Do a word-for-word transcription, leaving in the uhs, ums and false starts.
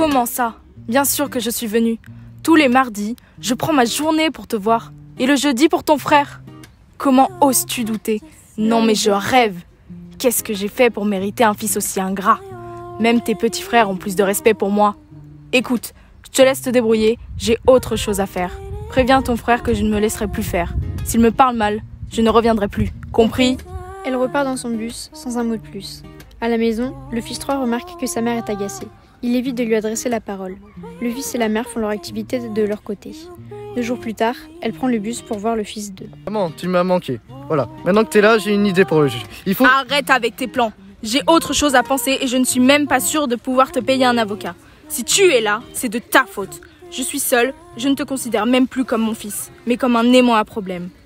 Comment ça? Bien sûr que je suis venue. Tous les mardis, je prends ma journée pour te voir. Et le jeudi pour ton frère. Comment oses-tu douter? Non mais je rêve. Qu'est-ce que j'ai fait pour mériter un fils aussi ingrat? Même tes petits frères ont plus de respect pour moi. Écoute, je te laisse te débrouiller, j'ai autre chose à faire. Préviens ton frère que je ne me laisserai plus faire. S'il me parle mal, je ne reviendrai plus. Compris? Elle repart dans son bus, sans un mot de plus. À la maison, le fils trois remarque que sa mère est agacée. Il évite de lui adresser la parole. Le fils et la mère font leur activité de leur côté. Deux jours plus tard, elle prend le bus pour voir le fils deux. Maman, tu m'as manqué. Voilà, maintenant que t'es là, j'ai une idée pour le juge. Il faut... Arrête avec tes plans. J'ai autre chose à penser et je ne suis même pas sûre de pouvoir te payer un avocat. Si tu es là, c'est de ta faute. Je suis seule, je ne te considère même plus comme mon fils, mais comme un aimant à problème.